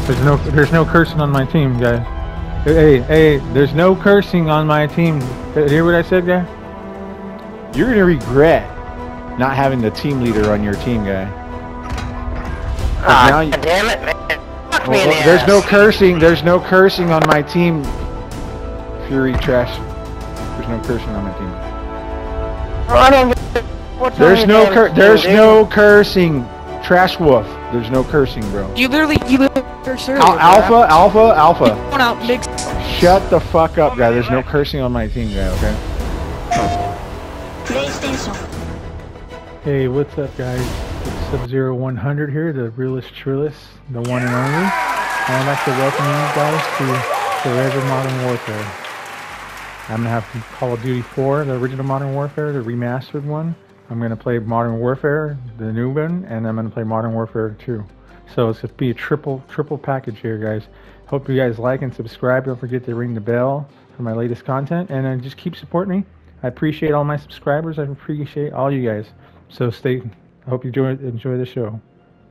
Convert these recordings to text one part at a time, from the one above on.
There's no cursing on my team, guys. Hey, there's no cursing on my team. Hear what I said, guy? You're gonna regret not having the team leader on your team, guy. Ah, damn it, man. Fuck me in the there's ass. no cursing. There's no cursing on my team. Fury trash. There's no cursing on my team. Bro, I don't get what's There's on no your damn there's team, no cursing. Trash wolf. There's no cursing, bro. You literally cursed earlier. Alpha. Going out, Nick. Shut the fuck up, guy. There's no cursing on my team, guy. Okay. Hey, what's up, guys? It's Sub-Zero 100 here, the realest Trillis, the one and only. And I'd like to welcome you guys to Forever Modern Warfare. I'm gonna have Call of Duty 4, the original Modern Warfare, the remastered one. I'm gonna play Modern Warfare, the new one, and I'm gonna play Modern Warfare 2. So it's gonna be a triple package here, guys. Hope you guys like and subscribe. Don't forget to ring the bell for my latest content, and just keep supporting me. I appreciate all my subscribers. I appreciate all you guys. So I hope you enjoy the show.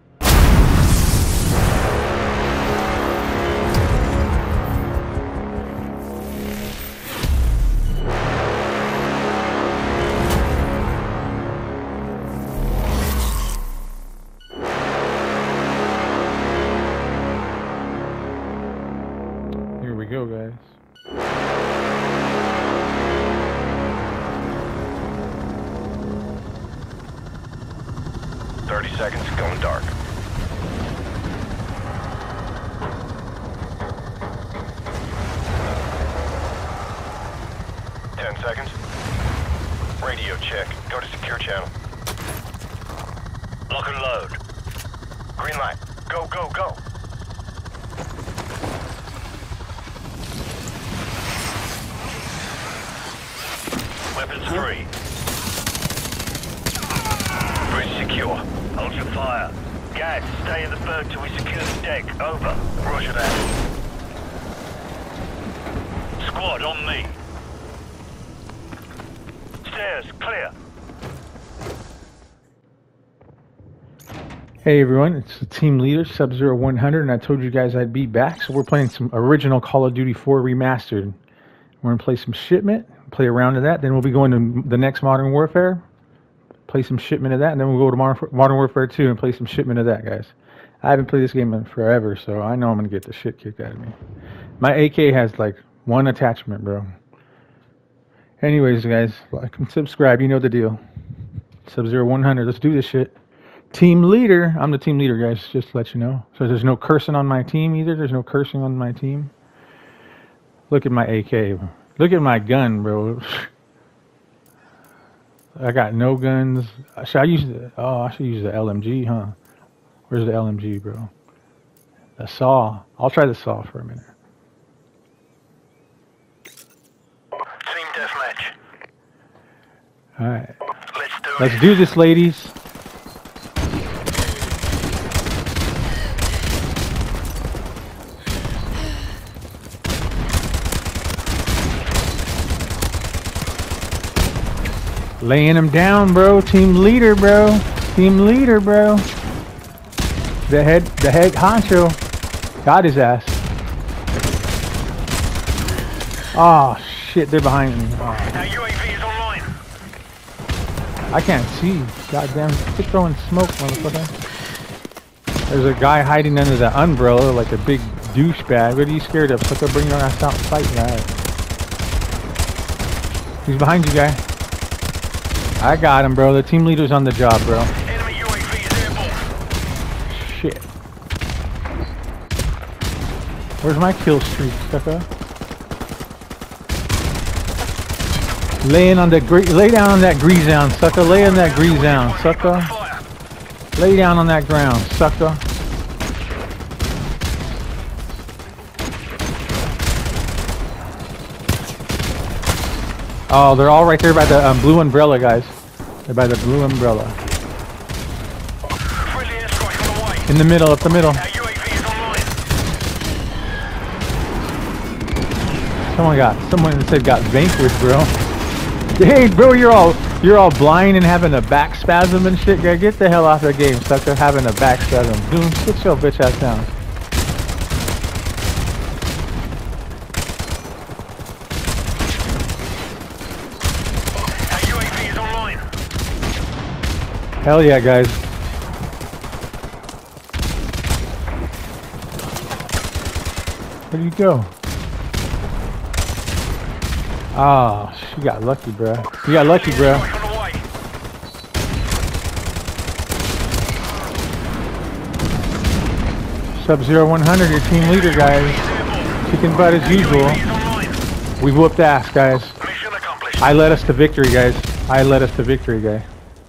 Here we go, guys. 30 seconds, going dark. Seconds. Radio check. Go to secure channel. Lock and load. Green light. Go, go, go. Weapons free. Bridge secure. Hold your fire. Gas, stay in the berg till we secure the deck. Over. Roger that. Squad on me. Stairs, clear. Hey everyone, it's the team leader, Sub-Zero 100, and I told you guys I'd be back, so we're playing some original Call of Duty 4 Remastered. We're going to play some Shipment, play a round of that, then we'll be going to the next Modern Warfare, play some Shipment of that, and then we'll go to Modern Warfare 2 and play some Shipment of that, guys. I haven't played this game in forever, so I know I'm going to get the shit kicked out of me. My AK has like one attachment, bro. Anyways, guys, like and subscribe, you know the deal. Sub-Zero 100, let's do this shit. Team leader, I'm the team leader, guys, just to let you know. So there's no cursing on my team either. There's no cursing on my team. Look at my AK. Look at my gun, bro. I got no guns. Should I use the, I should use the LMG, huh? Where's the LMG, bro? The saw. I'll try the saw for a minute. Team deathmatch. Alright. Let's Let's do this, ladies. Laying him down, bro. Team leader, bro. Team leader, bro. The head honcho got his ass. Oh shit, they're behind me. Oh. Our UAV is online. I can't see. Goddamn, quit throwing smoke, motherfucker. There's a guy hiding under the umbrella like a big douchebag. What are you scared of? Sucker, bring your ass out and fight, guy. He's behind you, guy. I got him, bro. The team leader's on the job, bro. Enemy UAV is airborne. Shit. Where's my kill streak, sucker? Lay down on that grease down, sucker. Lay on that grease down, sucker. Lay down on that ground, sucker. Oh, they're all right there by the blue umbrella, guys. They're by the blue umbrella. In the middle, up the middle. Someone said got vanquished, bro. Hey, bro, you're all blind and having a back spasm and shit. Get the hell off the game, sucker. Having a back spasm. Dude, sit your bitch ass down. Hell yeah, guys. Where'd you go? Oh, she got lucky, bro. You got lucky, bro. Sub-Zero 100, your team leader, guys. Kicking butt as usual. We whooped ass, guys. I led us to victory, guys. I led us to victory, guys.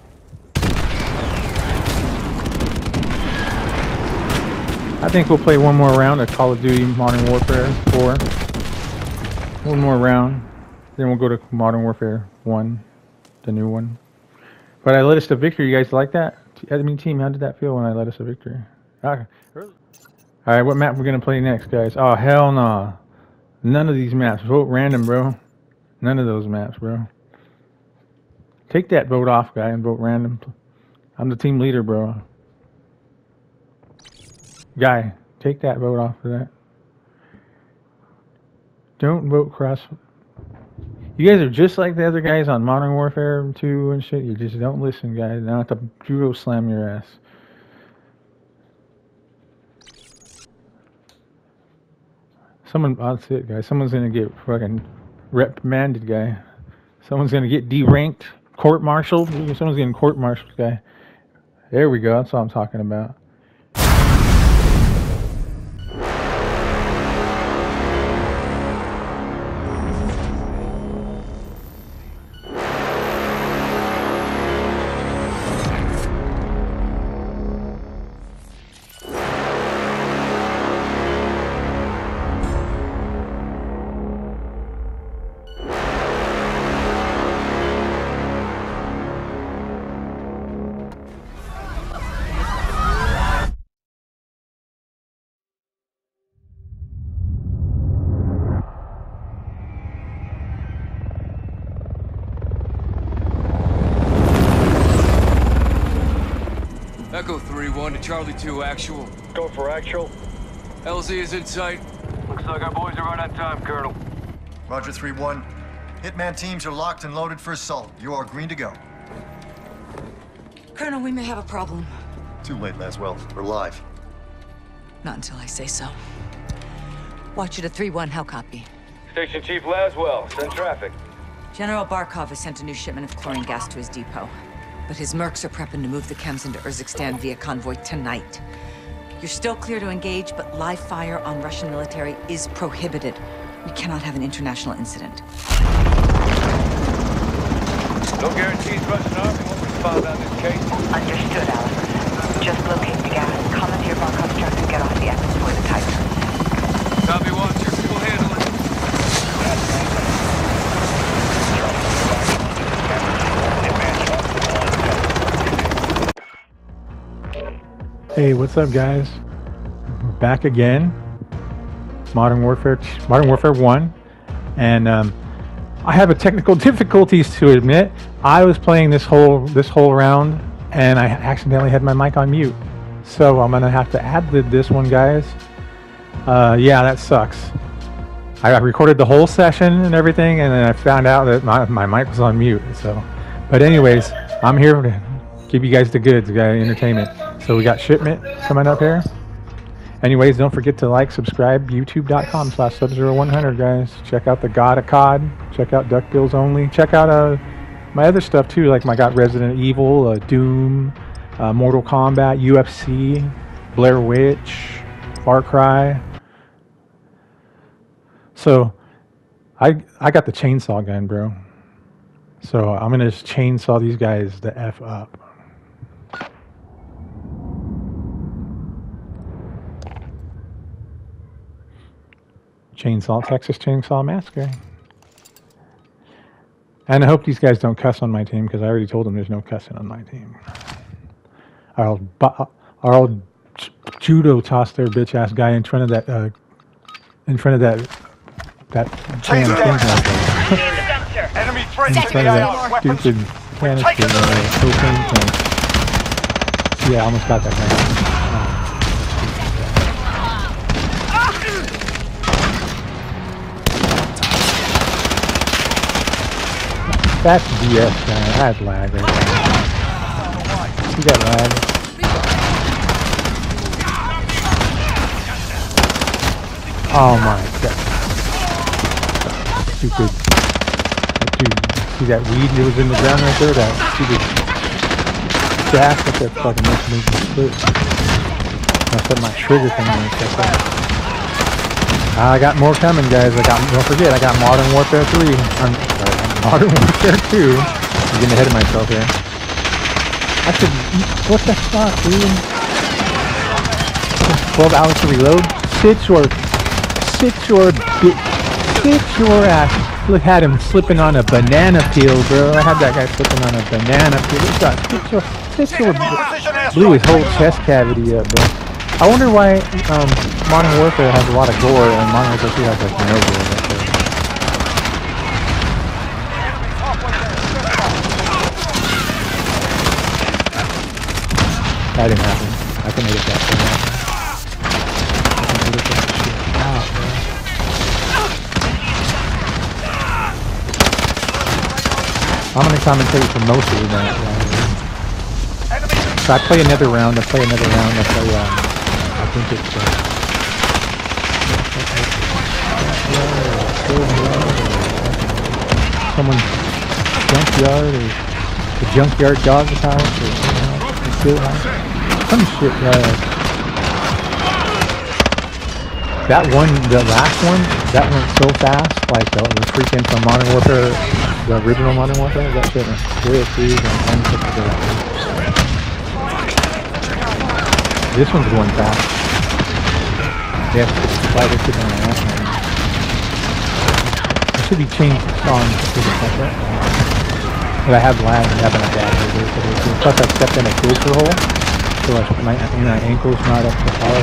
I think we'll play one more round of Call of Duty Modern Warfare 4. One more round. Then we'll go to Modern Warfare 1, the new one. But I led us to victory. You guys like that? I mean, team, how did that feel when I led us to victory? Okay. Alright, what map we're going to play next, guys? Oh, hell no. None of these maps. Vote random, bro. None of those maps, bro. Take that vote off, guy, and vote random. I'm the team leader, bro. Guy, take that vote off for that. Don't vote cross. You guys are just like the other guys on Modern Warfare 2 and shit. You just don't listen, guys. Now I have to judo slam your ass. Someone, that's it, guys. Someone's gonna get fucking reprimanded, guy. Someone's gonna get deranked, court-martialed. Someone's getting court-martialed, guy. There we go. That's what I'm talking about. Echo 3-1 to Charlie 2 actual. Go for actual. LZ is in sight. Looks like our boys are right on time, Colonel. Roger 3-1. Hitman teams are locked and loaded for assault. You are green to go. Colonel, we may have a problem. Too late, Laswell. We're live. Not until I say so. Watch it at 3-1, how copy? Station Chief Laswell, send traffic. General Barkov has sent a new shipment of chlorine gas to his depot. But his mercs are prepping to move the chems into Urzikstan via convoy tonight. You're still clear to engage, but live fire on Russian military is prohibited. We cannot have an international incident. No guarantees Russian army won't respond on this case. Understood, Alice. Just locate the gas, commandeer Barkov's truck, and get off the X before the tide turns. Copy, Watcher. We'll handle it. Hey, what's up, guys? We're back again. Modern Warfare 1, and I have a technical difficulties to admit. I was playing this whole round, and I accidentally had my mic on mute. So I'm gonna have to ad-lib this one, guys. Yeah, that sucks. I recorded the whole session and everything, and then I found out that my mic was on mute. So, but anyways, I'm here to give you guys the goods, guys, entertainment. So we got Shipment coming up here. Anyways, don't forget to like, subscribe, youtube.com/Sub-Zero100, guys. Check out the God of COD. Check out DuckBills Only. Check out my other stuff too, like I got Resident Evil, Doom, Mortal Kombat, UFC, Blair Witch, Far Cry. So I got the chainsaw gun, bro. So I'm gonna just chainsaw these guys the F up. Chainsaw, Texas Chainsaw Massacre. And I hope these guys don't cuss on my team, because I already told them there's no cussing on my team. I'll judo toss their bitch ass guy in front of that damn thing. Enemy In threat front of that stupid canister propane tank. Yeah, I almost got that guy. That's BS, man. I had lag right there. See that lag? Oh my god. Stupid. Dude, see that weed that was in the ground right there? That stupid gas that fucking makes me split. Messed up my trigger thing and stuff like that. I got more coming, guys. Don't forget, I got Modern Warfare 3. I'm sorry, Modern Warfare 2. I'm getting ahead of myself here. I should, what the fuck, dude? 12 hours to reload? Sit your ass. Look at him slipping on a banana peel, bro. I had that guy slipping on a banana peel. Look at that. Blew his whole chest cavity up, bro. I wonder why Modern Warfare has a lot of gore and Modern Warfare 2 has like no gore. That didn't happen. I can edit that thing out. I can edit that shit out, bro. I'm gonna commentate for most of that. So I play another round. I play, I think it's someone's junkyard or the junkyard dog's house or some shit. That one, the last one, that went so fast. Like the freaking from Modern Warfare, the original Modern Warfare. That shit went real smooth and untypical. This one's going fast. Yeah, it's like it's sitting on my ass right now. It should be changed songs to the second. But I have lag and having a bad video. Plus I stepped in a filter hole. So my ankle's not up to par.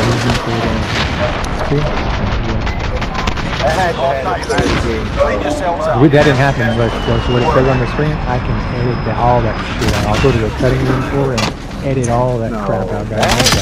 That didn't happen, but so what it says on the screen, I can edit all that shit out. I'll go to the cutting room floor and edit all that crap out, guys.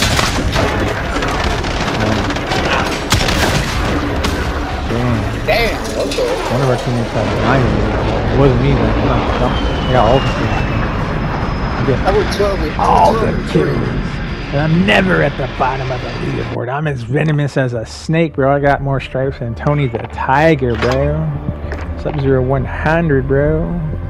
Damn, okay. One of our teammates had an iron. It wasn't me, but I got all the kills. I would totally. All the kills. And I'm never at the bottom of the leaderboard. I'm as venomous as a snake, bro. I got more stripes than Tony the Tiger, bro. Sub-Zero 100, bro.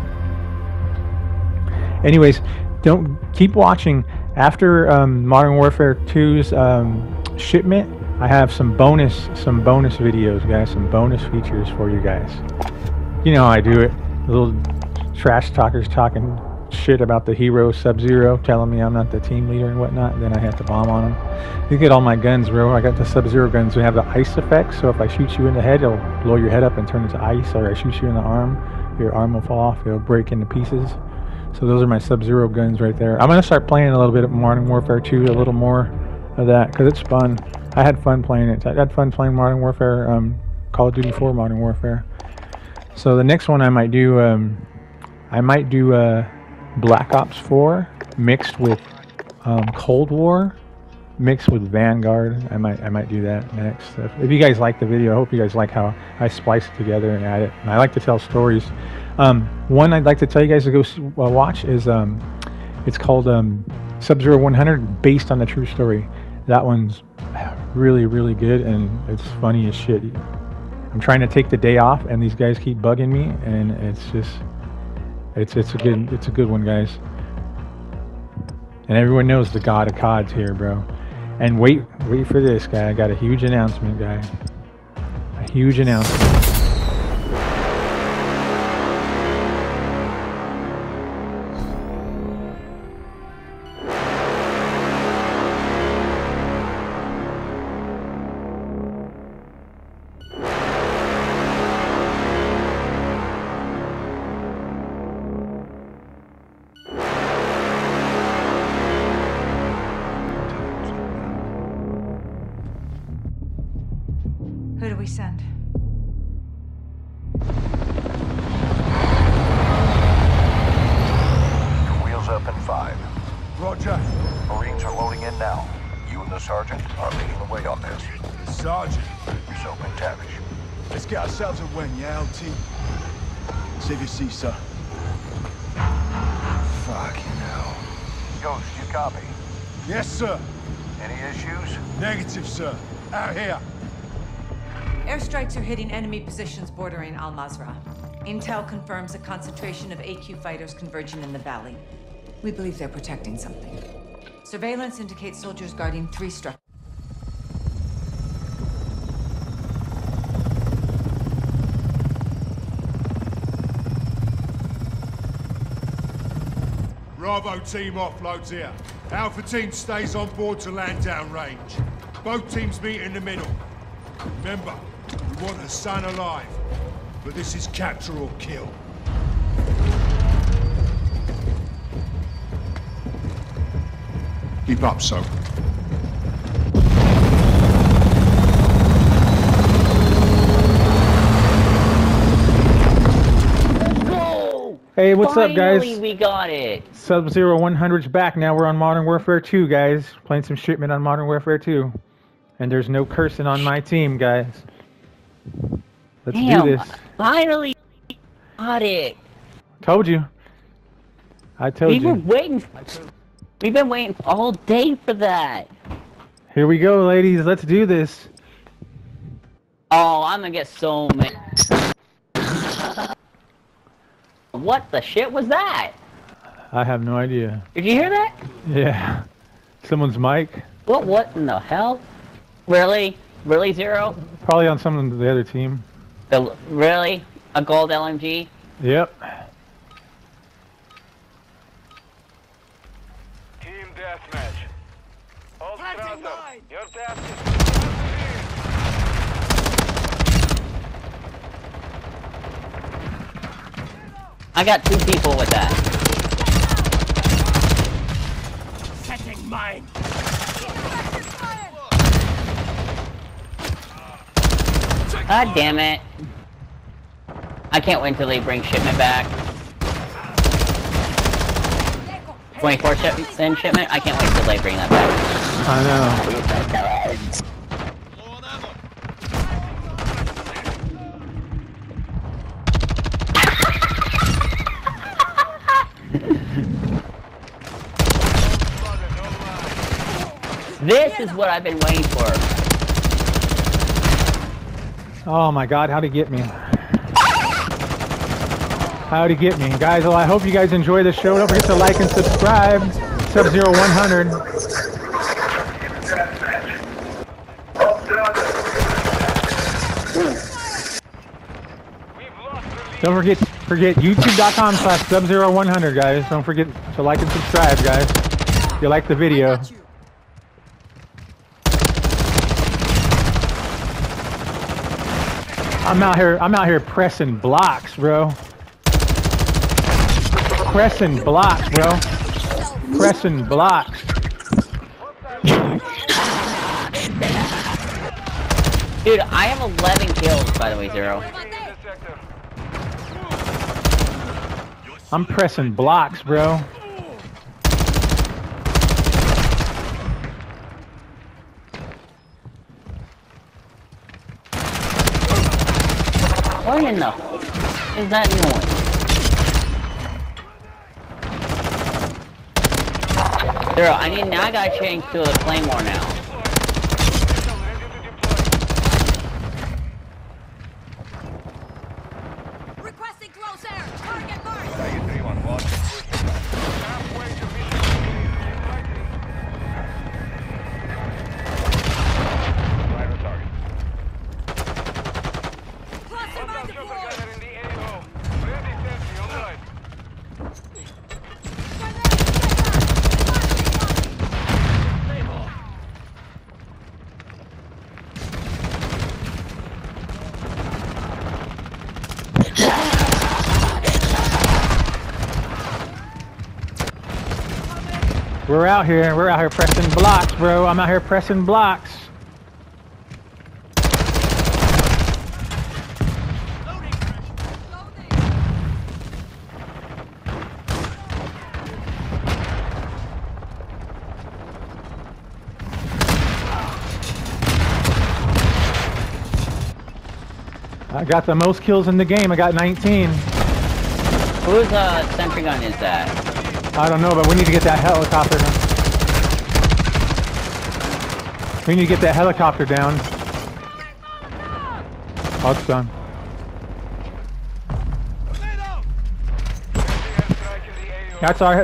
Anyways, don't keep watching. After Modern Warfare 2's shipment, I have some bonus videos, guys. Some bonus features for you guys. You know how I do it. Little trash talkers talking shit about the hero Sub-Zero, telling me I'm not the team leader and whatnot. Then I have to bomb on them. You get all my guns, bro. I got the Sub-Zero guns. We have the ice effect, so if I shoot you in the head, it'll blow your head up and turn into ice. Or I shoot you in the arm, your arm will fall off. It'll break into pieces. So those are my Sub-Zero guns right there. I'm gonna start playing a little bit of Modern Warfare 2, a little more of that, because it's fun. I had fun playing it. I had fun playing Modern Warfare, Call of Duty 4 Modern Warfare. So the next one I might do Black Ops 4 mixed with Cold War mixed with Vanguard. I might do that next. If you guys like the video, I hope you guys like how I splice it together and add it. And I like to tell stories. One I'd like to tell you guys to go watch is it's called Sub-Zero 100, based on the true story. That one's really, really good, and it's funny as shit. I'm trying to take the day off, and these guys keep bugging me, and it's just it's a good one, guys. And everyone knows the god of COD's here, bro. And wait for this, guy. I got a huge announcement, guy. A huge announcement. Who do we send? Wheels up in 5. Roger. Marines are loading in now. You and the sergeant are leading the way on this. The sergeant. Yourself McTavish. Let's get ourselves a win, yeah, LT? Save your seat, sir. Fucking hell. Ghost, you copy? Yes, sir. Any issues? Negative, sir. Out here. Airstrikes are hitting enemy positions bordering Al Mazrah. Intel confirms a concentration of AQ fighters converging in the valley. We believe they're protecting something. Surveillance indicates soldiers guarding 3 structures. Bravo team offloads here. Alpha team stays on board to land down range. Both teams meet in the middle. Remember, we want Hassan alive, but this is capture or kill. Keep up, so. Hey, what's Finally, up, guys? we got it. Sub-Zero 100's back. Now we're on Modern Warfare 2, guys. Playing some Shipment on Modern Warfare 2. And there's no cursing on my team, guys. Let's do this. Finally got it. Told you. I told you. We've been waiting all day for that. Here we go, ladies. Let's do this. Oh, I'm gonna get so many. What the shit was that? I have no idea. Did you hear that? Yeah. Someone's mic? What in the hell? Really? Really, Zero? Probably on some of the other team. Really? A gold LMG? Yep. Team deathmatch. All Strasser, your task is... I got 2 people with that. Setting mine. God damn it. I can't wait until they bring Shipment back. 24/7 Shipment? I can't wait until they bring that back. I know. This is what I've been waiting for. Oh my god, how'd he get me? How'd he get me? Guys, well, I hope you guys enjoy the show. Don't forget to like and subscribe. Sub-Zero 100. Don't forget youtube.com/Sub-Zero 100, guys. Don't forget to like and subscribe, guys. If you like the video. I'm out here pressing blocks, bro. Pressing blocks, bro. Pressing blocks. Dude, I have 11 kills, by the way, Zero. I'm pressing blocks, bro. What in the is that noise? Zero, I gotta change to a Claymore now. Requesting close air. Target marked. We're out here pressing blocks, bro. I'm out here pressing blocks. I got the most kills in the game. I got 19. Whose sentry gun is that? I don't know, but we need to get that helicopter down. We need to get that helicopter down. Oh, it's done. That's ours.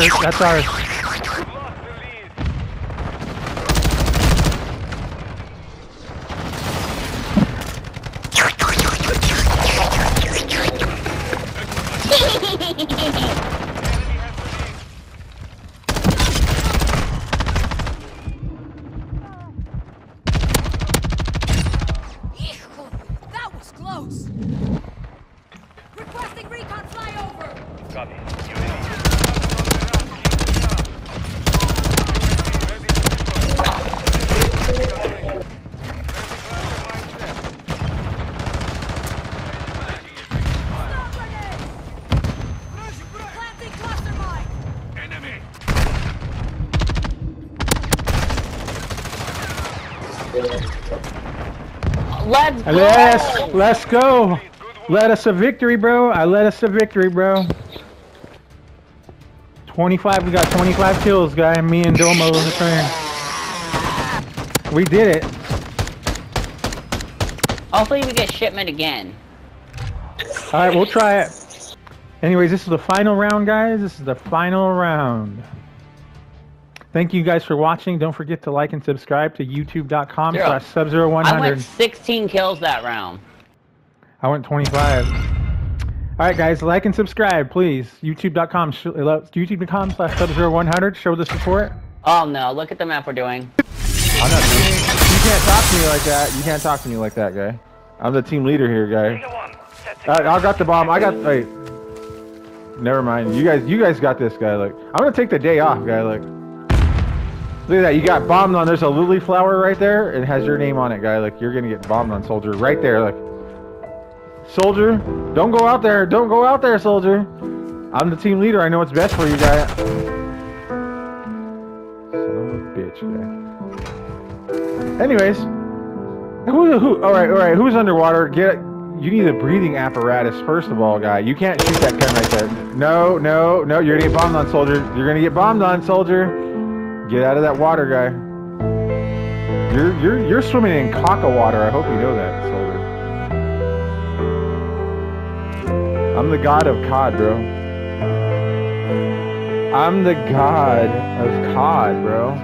That was close. Requesting recon flyover. Copy. Planting cluster mine. Enemy! Let's go. Let us a victory, bro. I led us a victory, bro. 25. We got 25 kills, guy. Me and Domo return. We did it. Hopefully we get shipment again. All right, we'll try it. Anyways, this is the final round, guys. This is the final round. Thank you guys for watching. Don't forget to like and subscribe to youtube.com/Sub0100. I went 16 kills that round. I went 25. All right, guys, like and subscribe, please. YouTube.com/Sub0100. Show the support. Oh no, look at the map we're doing. I'm not, you can't talk to me like that. You can't talk to me like that, guy. I'm the team leader here, guy. I got the bomb. Wait. Never mind. You guys got this, guy. Like, I'm gonna take the day off, guy. Like, look at that. You got bombed on. There's a lily flower right there. It has your name on it, guy. Like, you're gonna get bombed on, soldier. Right there, like. Soldier, don't go out there. Don't go out there, soldier. I'm the team leader. I know what's best for you, guy. Son of a bitch, guy. Anyways, who? All right. Who's underwater? You need a breathing apparatus first of all, guy. You can't shoot that gun right there. No. You're gonna get bombed on, soldier. You're gonna get bombed on, soldier. Get out of that water, guy. You're swimming in caca water. I hope you know that, soldier. I'm the god of COD, bro. I'm the god of COD, bro.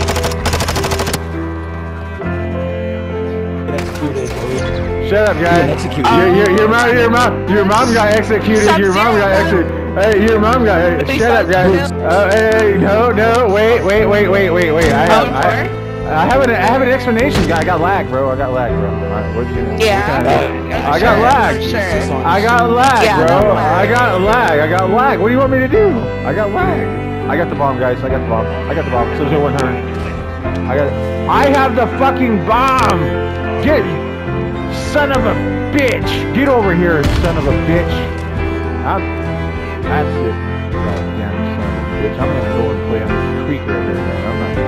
Shut up, guy. Your mom got executed. Your mom got executed. Hey, your mom got. Shut up, guy. Hey, no, wait. I have an explanation, guy. I got lag, bro. Alright, what you gonna? I got lag. Sure. I got lag, bro. I got lag. What do you want me to do? I got lag. I got the bomb, guys. I got the bomb. So there's 100. I have the fucking bomb. Get, son of a bitch. Get over here, son of a bitch. That's it. Goddamn son of a bitch. I'm gonna go and play on this tweaker over here, man. I'm not.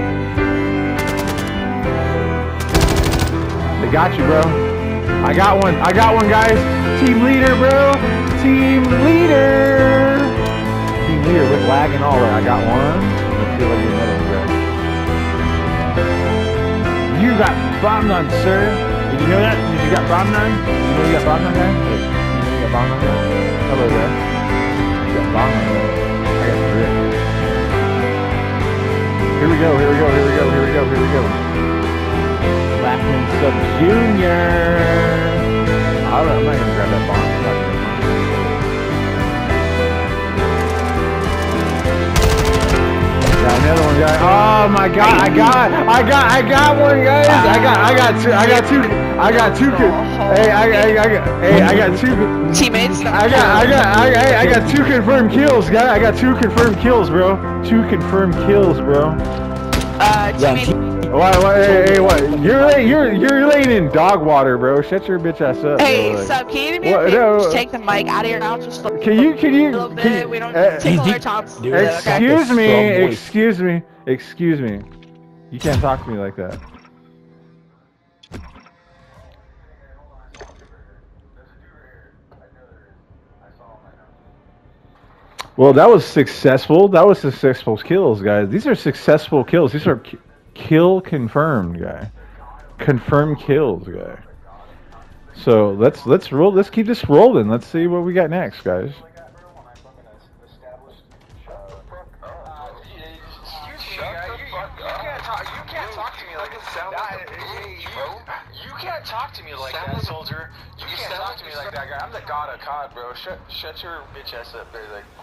They got you, bro. I got one, guys. Team leader, bro. Team leader with lag and all that. I got one. Let's see what you another one, guys. You got bombed on, sir. Did you know that? You got bombed on? You know you got bombed on, guys? Hey, you know you got bombed on, guys? Hello, guys. You got bombed on, guys. I got grit. Here we go. Blackman Sub Junior. I'm not gonna grab that bomb. Got another one, guy. Oh my god! I got one, guys. I got two. Hey, I got two teammates. I got 2 confirmed kills, guy. I got 2 confirmed kills, bro. 2 confirmed kills, bro. Teammates. What? What? You're laying in dog water, bro. Shut your bitch ass up. Hey, bro. Sub, can you do me a favor? Just take the mic out of your mouth just a Can you? little bit. We don't tickle our tops. Excuse me. You can't talk to me like that. Well, that was successful. That was successful kills, guys. These are successful kills. These are kill confirmed, guy. Confirmed kills, guy. So let's roll. Let's keep this rolling. Let's see what we got next, guys. You can't talk to me like that, soldier. You can't talk to me like that, guy. I'm the god of COD, bro. Shut your bitch ass up, there, like.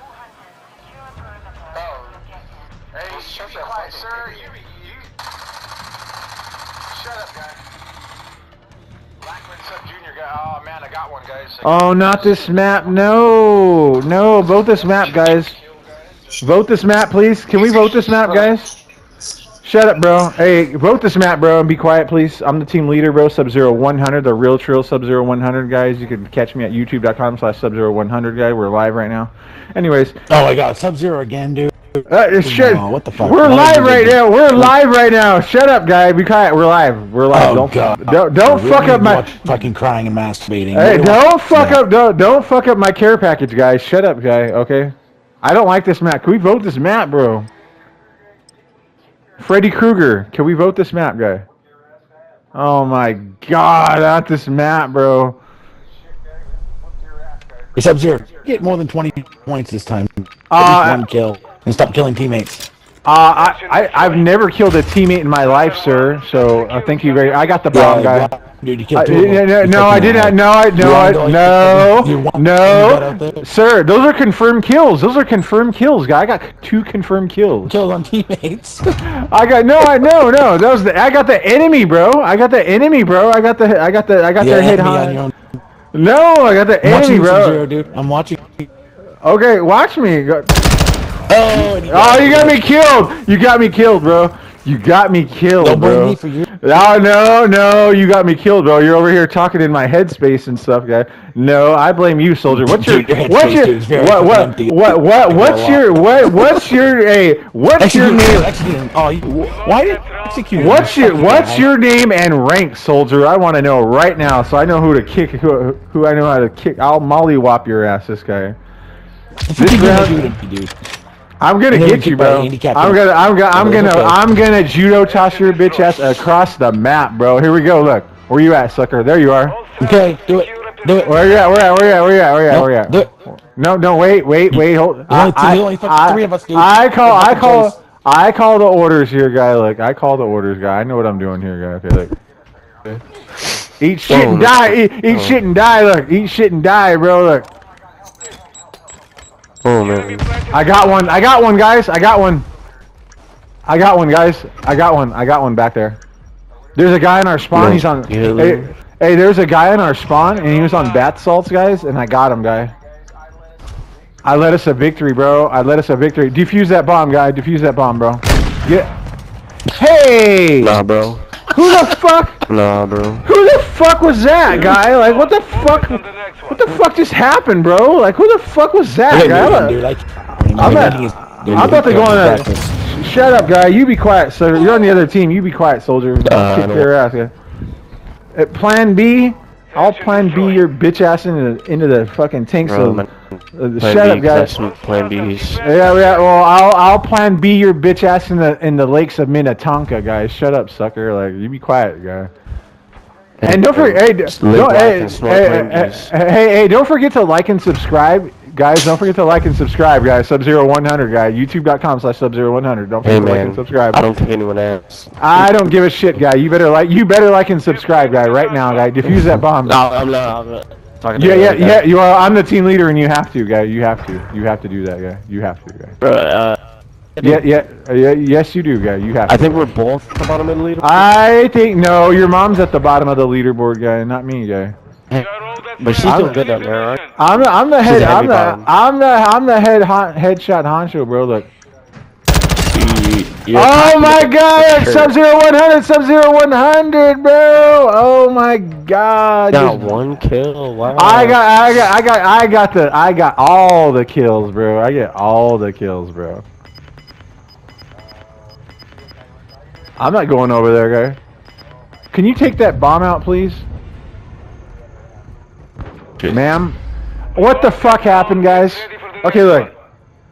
Oh. Hey, you be quiet, sir. You. Shut up, guy. Blackman Sub Junior guy. Oh man, I got one, guys. Oh, not this map. No, no. Vote this map, guys. Vote this map, please. Can we vote this map, guys? Shut up, bro. Hey, vote this map, bro, and be quiet, please. I'm the team leader, bro. Sub-Zero 100, the real trill Sub-Zero 100, guys. You can catch me at youtube.com/Sub-Zero 100, guy. We're live right now. Anyways. Oh my God, Sub-Zero again, dude. Shit. No, what the fuck? We're live right now. We're live right now. Shut up, guy. Be quiet. We're live. We're live. Oh, God. Don't fuck up my fucking crying and masturbating. Hey, don't fuck up. Don't fuck up my care package, guys. Shut up, guy. Okay. I don't like this map. Can we vote this map, bro? Freddy Krueger, can we vote this map, guy? Oh my God, not this map, bro. Hey, Sub-Zero, get more than 20 points this time. At least one kill, and stop killing teammates. I've never killed a teammate in my life, sir. So thank you very. I got the bomb, guy. Dude, you killed two of them. No, I didn't. No, sir. Those are confirmed kills. Those are confirmed kills, guy. I got 2 confirmed kills. Kills on teammates. I got no. That was I got the enemy, bro. I got the enemy, bro. I got their head high. No, I got the enemy, bro. Sub-Zero, dude. I'm watching. Okay, watch me. Oh, you got me killed. You got me killed, bro. You got me killed, Don't bro. blame me for you. Oh, no, you got me killed, bro. You're over here talking in my headspace and stuff, guy. No, I blame you, soldier. What's your name? Why did execute? What's your name and rank, soldier? I want to know right now, so I know who to kick. Who I know how to kick. I'll mollywop your ass, this guy. This round, dude. I'm gonna get you, bro. I'm gonna judo toss your bitch ass across the map, bro. Here we go. Look, where you at, sucker? There you are. Okay, do it. Where you at? Where you at? Do it. No, wait. Hold. Only 3 of us, dude. I call the orders here, guy. Look, I call the orders, guy. I know what I'm doing here, guy. Okay, look. Eat shit and die. Eat shit and die. Look, eat shit and die, bro. Look. Oh man. I got one, guys. I got one back there. There's a guy in our spawn. He's on. Hey, there's a guy in our spawn, and he was on bath salts, guys, and I got him, guy. I led us a victory, bro. Defuse that bomb, guy. Defuse that bomb, bro. Hey! Nah, bro. Who the fuck? Nah, bro. Who the fuck was that, guy? Like, what the fuck? What the fuck just happened, bro? Like, who the fuck was that, guy? I'm about to go on a... Shut up, guy. You be quiet, sir. You're on the other team. You be quiet, soldier. Kick your ass, guy. Plan B. I'll plan B your bitch ass into the fucking tank. So shut up, guys. Plan B's. Yeah. Well, I'll plan B your bitch ass in the lakes of Minnetonka, guys. Shut up, sucker. Like, you be quiet, guy. And don't forget, don't forget to like and subscribe, guys. Don't forget to like and subscribe, guys. Sub-Zero 100, guy. YouTube.com/Sub-Zero 100. Don't forget to like and subscribe. I don't think anyone asks. I don't give a shit, guy. You better like and subscribe, guy, right now, guy. Defuse that bomb. No, I'm not talking. Yeah. You are. I'm the team leader, and you have to, guy. You have to do that, guy. You have to, guy. Bro, yes, you do, guy. You have to. I think we're both at the bottom of the leaderboard. I think no. Your mom's at the bottom of the leaderboard, guy. Not me, guy. But she's doing good down there, right? I'm the head. I'm the headshot honcho, bro. Look. Oh my God! Sub-Zero 100, Sub-Zero 100, bro. Oh my God! Got 1 kill. Wow. I got all the kills, bro. I get all the kills, bro. I'm not going over there, guy. Can you take that bomb out, please? Ma'am? What the fuck happened, guys? Okay, look.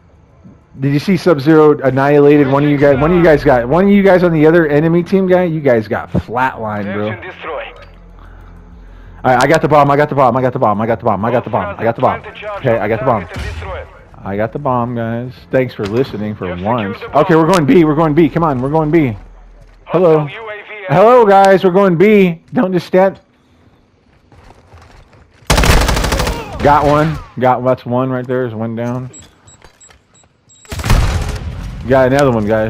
Did you see Sub-Zero annihilated one of you guys? One of you guys on the other enemy team guy. You guys got flatlined, bro. Alright, I got the bomb. I got the bomb. Okay, I got the bomb. I got the bomb, guys. Thanks for listening for once. Okay, we're going B. We're going B. Come on, we're going B. Hello. Hello, guys. We're going B. Don't just stand. Got one. That's one right there. There's one down. Got another one, guys.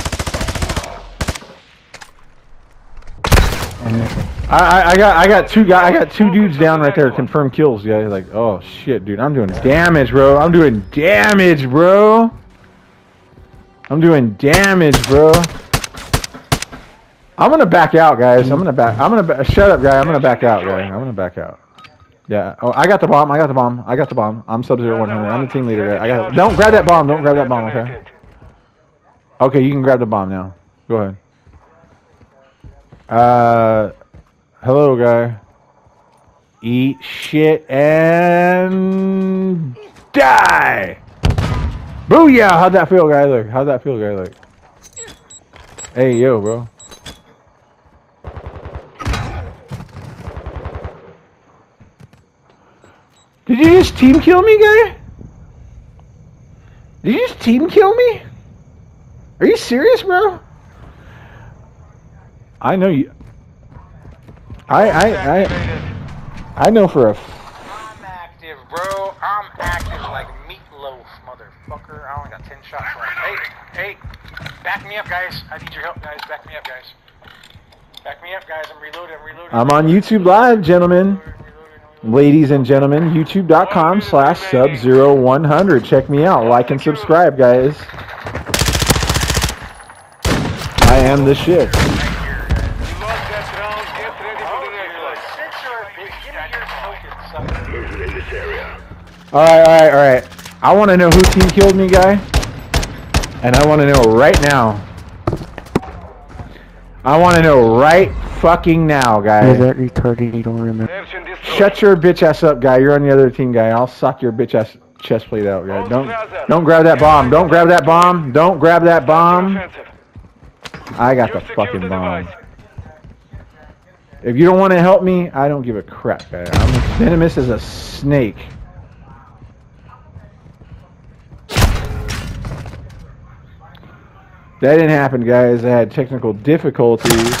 I got two dudes down right there. Confirmed kills, guys. Like, oh shit, dude. I'm doing damage, bro. I'm doing damage, bro. I'm gonna back out, guys. Shut up, guy. I'm gonna back out, guy. Yeah. Oh, I got the bomb. I'm Sub-Zero 100. I'm the team leader. Don't grab that bomb. Okay. Okay, you can grab the bomb now. Go ahead. Hello, guy. Eat shit and die. Booyah! How'd that feel, guy? Look. Hey, yo, bro. Did you just team kill me, guy? Are you serious, bro? I know you. I know for a. I'm active, bro. I'm active like meatloaf, motherfucker. I only got 10 shots left. Hey, back me up, guys. I need your help, guys. Back me up, guys. I'm reloading. I'm on YouTube Live, gentlemen. Ladies and gentlemen, youtube.com/Sub-Zero100. Check me out. Like and subscribe, guys. I am the shit. Alright. I want to know who team killed me, guy. And I want to know right now. Right fucking now, guy. Is that retarded? You don't remember. Shut your bitch ass up, guy. You're on the other team, guy. I'll suck your bitch ass chest plate out, guy. Don't grab that bomb. Don't grab that bomb. I got the fucking bomb. If you don't want to help me, I don't give a crap, guy. I'm as venomous as a snake. That didn't happen, guys. I had technical difficulties.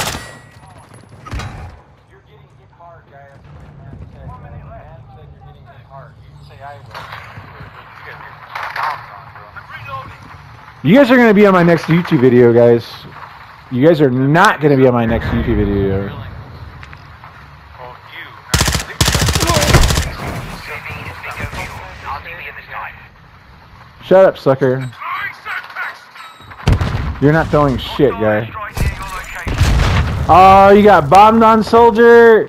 You guys are going to be on my next YouTube video, guys. You guys are not going to be on my next YouTube video. Shut up, sucker. You're not throwing shit, guy. Oh, you got bombed on, soldier.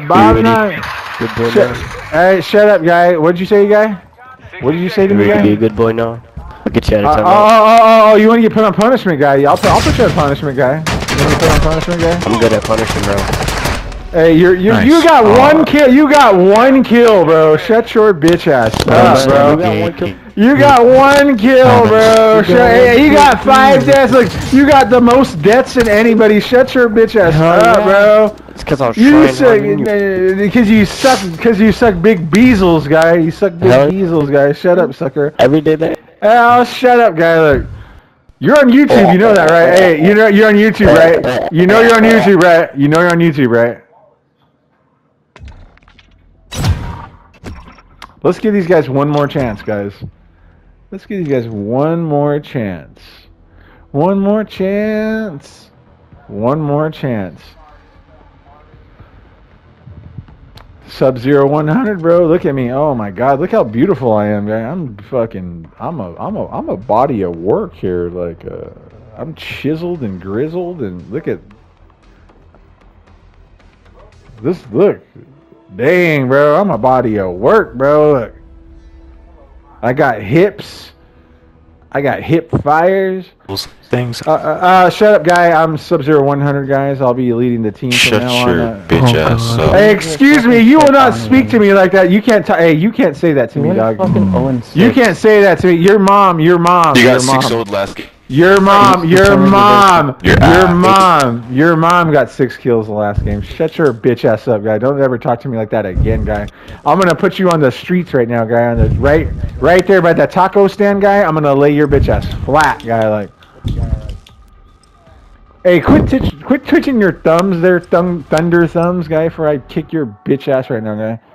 Alright, shut up, guy. What'd you say, guy? What did you say to me, guy? Be a good boy now. I'll get you out of time. Oh, you want to get put on punishment, guy? I'll put you on punishment, guy. You want to get put on punishment, guy? I'm good at punishment, bro. Hey, nice. You got one kill. You got one kill, bro. Shut your bitch ass up, bro. You got one kill, bro. You got 5 deaths. Look, you got the most deaths than anybody. Shut your bitch ass up, bro. It's because I was trying. Because you suck big beezels, guy. You suck big beezels, guy. Shut up, sucker. Every day there. Oh, shut up, guy. Look. You're on YouTube, you know that, right? Hey, you're on YouTube, right? You know you're on YouTube, right? Let's give these guys one more chance, guys. Let's give these guys one more chance. Sub-Zero 100, bro. Look at me. Oh my God. Look how beautiful I am, guy. I'm a body of work here. Like, I'm chiseled and grizzled, and look at this. Look. Dang, bro, I'm a body of work, bro. Look. I got hips. I got hip fires. Those things. Shut up, guy. I'm Sub-Zero 100, guys. I'll be leading the team from now on. Shut your bitch ass up. Hey, excuse me. You will not speak to me like that. You can't. Hey, you can't say that to me, dog. You can't say that to me. Your mom. You got 6 old last game. Your mom got 6 kills the last game. Shut your bitch ass up, guy. Don't ever talk to me like that again, guy. I'm gonna put you on the streets right now, guy. On the right there by that taco stand, guy. I'm gonna lay your bitch ass flat, guy. Like, hey, quit twitching your thumbs there, thunder thumbs, guy. Before I kick your bitch ass right now, guy.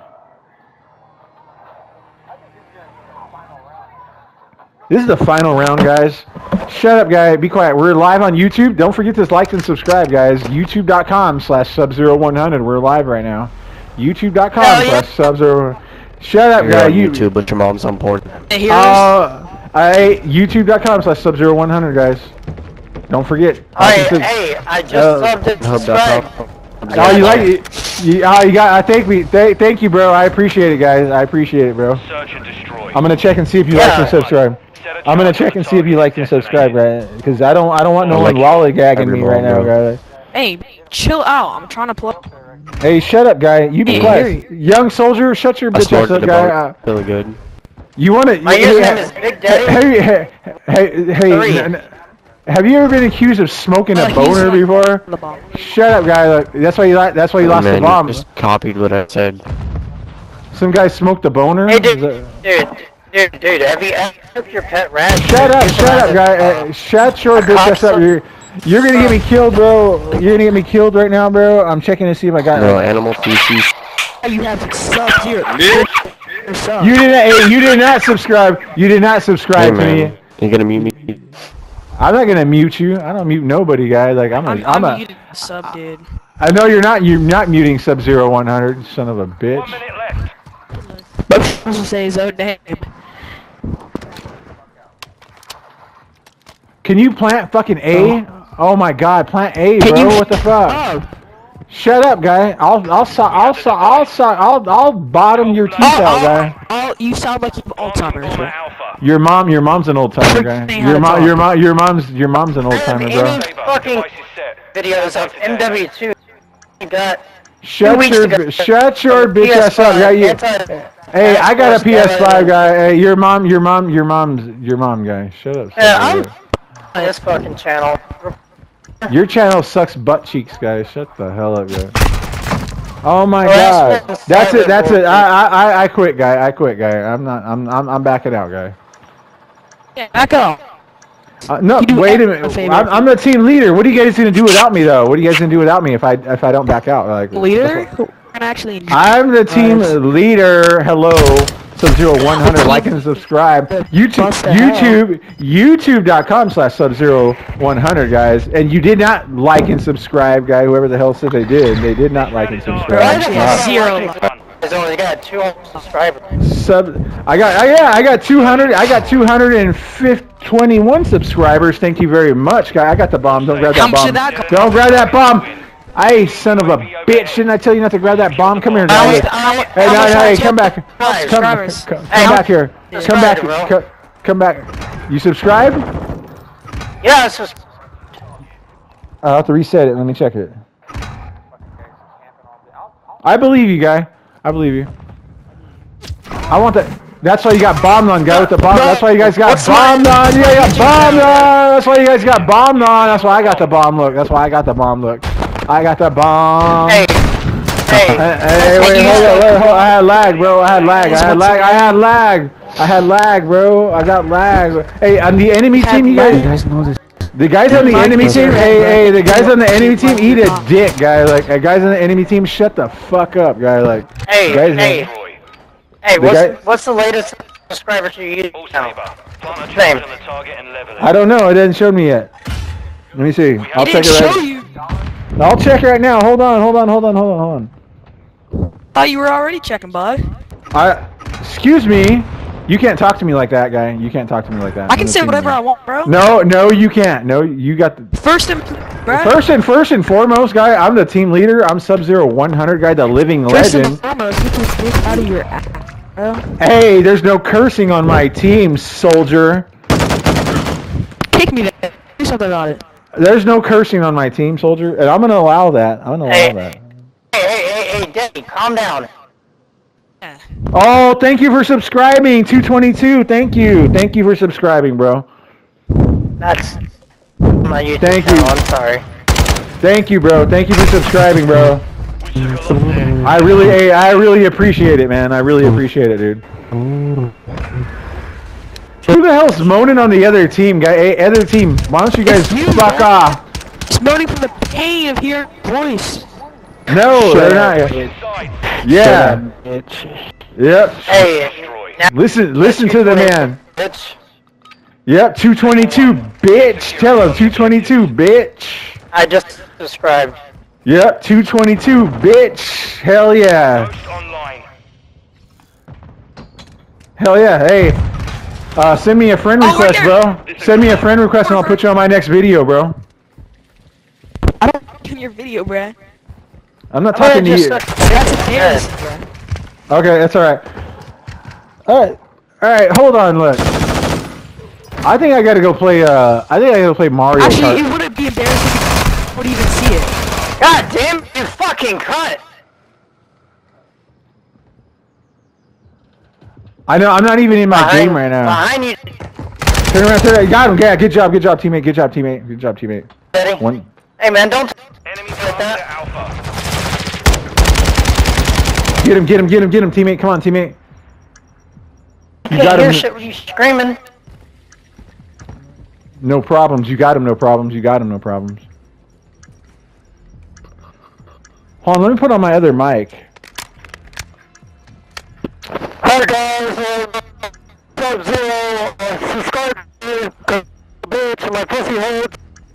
This is the final round, guys. Shut up, guy. Be quiet. We're live on YouTube. Don't forget to like and subscribe, guys. YouTube.com/Sub-Zero100. We're live right now. YouTube.com/Sub-Zero. Shut up, guy. On YouTube, but your mom's on board. YouTube.com/Sub-Zero100, guys. Don't forget. Hey, I just subbed and subscribed. Oh, you like it? You got. Thank you, bro. I appreciate it, guys. I appreciate it, bro. Search and destroy. I'm gonna check and see if you like and subscribe. I'm gonna check and see if you like and subscribe, right? Because I don't want no one lollygagging me right now, guys. Hey, chill out. I'm trying to play. Hey, shut up, guy. You be quiet. Young soldier, shut your bitch ass up, guy. Really good. You wanna? My username is Big Daddy. Hey. Have you ever been accused of smoking a boner before? Shut up, guy. Look, that's why you lost the bomb. Just copied what I said. Some guy smoked a boner. Hey, dude, have you asked your pet rat? Shut up, guy. Shut your bitch ass up. You're gonna get me killed, bro. You're gonna get me killed right now, bro. I'm checking to see if I got. No, animal feces. You have subbed here. You did not subscribe. You did not subscribe to me. You're gonna mute me. I'm not gonna mute you. I don't mute nobody, guys. Like I'm muted sub, dude. I know you're not. You're not muting Sub-Zero 100, son of a bitch. 1 minute left. But I was say his own name. Can you plant fucking A? Oh my God, plant A, bro. What the fuck? Shut up, guy. I'll bottom your teeth out, guy. You sound like you've Alzheimer's, bro. Your mom's an old timer, guy. Your mom's an old timer, bro. Any fucking videos of MW2 got. Shut your bitch ass up, guy. Hey, I got a PS5, guy. Hey, your mom's guy. Shut up. I'm on this fucking channel. Your channel sucks butt cheeks, guys. Shut the hell up, guy. Oh my God. That's it. I quit, guy. I'm backing out, guy. Yeah, back up. No, wait a minute. I'm the team leader. What are you guys gonna do without me, though? What are you guys gonna do without me if I don't back out? Like leader? I'm the team leader. Hello, Sub-Zero 100. Like and subscribe. YouTube.com/Sub-Zero 100, guys. And you did not like and subscribe, guy. Whoever the hell said they did not like and subscribe. Zero. He's only got 200 subscribers. I got 200. I got 221 subscribers. Thank you very much, guy. I got the bomb. Don't grab that bomb. Don't grab that bomb. Hey, son of a bitch! Didn't I tell you not to grab that bomb? Come here, guy. Hey, come back. Come back here. Come back. You subscribed? Yeah, I subscribed. I'll have to reset it. Let me check it. I believe you, guy. I believe you. I want that. That's why you got bombed on, guy, with the bomb. That's why you guys got bombed on. You got bombed on. That's why you guys got bombed on. That's why I got the bomb look. I got the bomb. Hey, wait, hold on. I had lag, bro. I had lag, bro. I got lag. Hey, on the enemy team, you guys know this. The guys on the enemy team, hey, the guys on the enemy team, eat a dick, guy. Like, guys on the enemy team, shut the fuck up, guy. Like, hey, what's the latest subscriber to your YouTube channel? Name. I don't know. It didn't show me yet. Let me see. I'll check it right. I'll check right now. Hold on. Thought you were already checking, bud. Excuse me. You can't talk to me like that, guy. You can't talk to me like that. I can say whatever I want, bro. No, you can't. No, you got the first and foremost, guy. I'm the team leader. I'm Sub-Zero 100, guy, the living legend. First and foremost, you can get out of your ass, bro. Hey, there's no cursing on my team, soldier. kick me then. Do something about it. There's no cursing on my team, soldier, and I'm gonna allow that. I'm gonna allow that. Hey, Daddy, calm down. Oh, thank you for subscribing, 222. Thank you for subscribing, bro. That's my YouTube Thank channel. you. I'm sorry. Thank you, bro. Thank you for subscribing, bro. I really appreciate it, man. I really appreciate it, dude. Who the hell's moaning on the other team, guy? Hey, other team, why don't you guys fuck off? It's moaning from the pain of hearing your voice. No, they're not. Yeah. Yep. Hey, Listen to the man. Bitch. Yep, 222, bitch. Tell him, 222, bitch. I just subscribed. Yep, 222, bitch. Hell yeah. Hell yeah. Hey, send me a friend request, bro. Send me a friend request and I'll put you on my next video, bro. I don't in your video, Brad. I'm not talking to you. That's embarrassing, Brad. Okay, that's alright. Alright, hold on, look. I think I gotta go play, Mario Kart. Actually, it wouldn't be embarrassing if you would even see it. God damn, you fucking cunt! I know, I'm not even in my game right now. Behind you. Turn around. Got him, yeah, good job, teammate, good job, teammate. Ready? One. Hey man, don't Enemy like that. Alpha. Get him, teammate, come on, teammate. You can't hear shit when you screaming. No problems, you got him, no problems. Hold on, let me put on my other mic. Hi guys, Sub-Zero, subscribe to me, bitch, my pussy hole.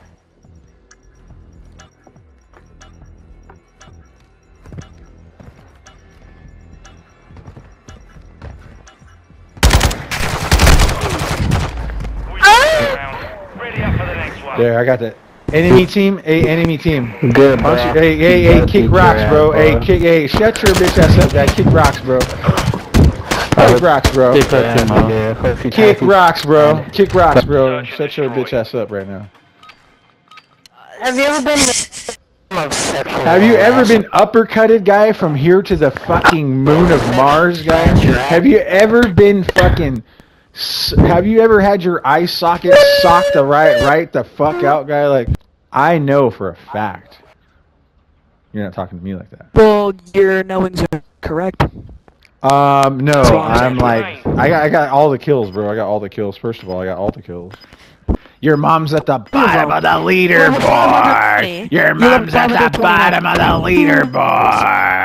There, I got that. Enemy team, enemy team. Good, bro. Hey, kick rocks, bro. Hey, shut your bitch ass up, guy. Kick rocks, bro. Kick rocks, bro. Kick rocks, bro. Kick rocks, bro. Shut your bitch ass up right now. Have you ever been Have you ever been uppercutted, guy, from here to the fucking moon of Mars, guy? Have you ever been fucking... Have you ever had your eye socket socked right the fuck out, guy? Like, I know for a fact. You're not talking to me like that. Well, your knowings are correct. No, I'm like, I got all the kills, bro. I got all the kills. First of all, I got all the kills. Your mom's at the bottom of the leaderboard. Your mom's at the bottom of the leaderboard.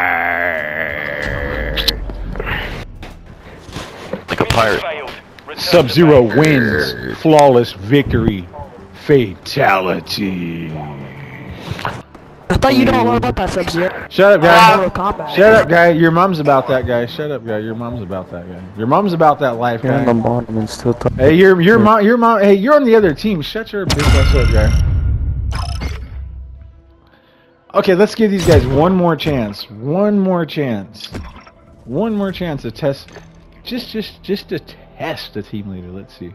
Like a pirate. Sub-Zero wins. Flawless victory. Fatality. I thought you don't know about that, Sub-Zero. Shut up, guy. Shut up, guy. Your mom's about that, guy. Shut up, guy. Your mom's about that, guy. Your mom's about that life, guy. Hey, your mom. Hey, you're on the other team. Shut your bitch ass up, guy. Okay, let's give these guys one more chance. One more chance to test. Just to test the team leader. Let's see.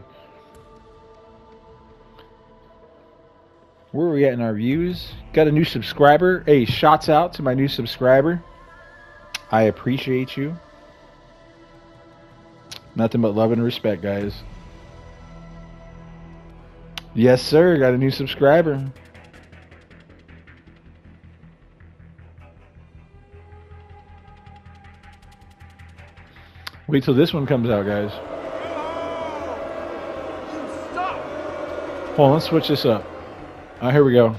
Where are we at in our views? Got a new subscriber. Hey, shots out to my new subscriber. I appreciate you. Nothing but love and respect, guys. Yes, sir. Got a new subscriber. Wait till this one comes out, guys. Hold on, let's switch this up. Here we go.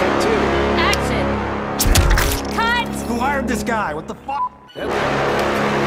This guy, what the fuck?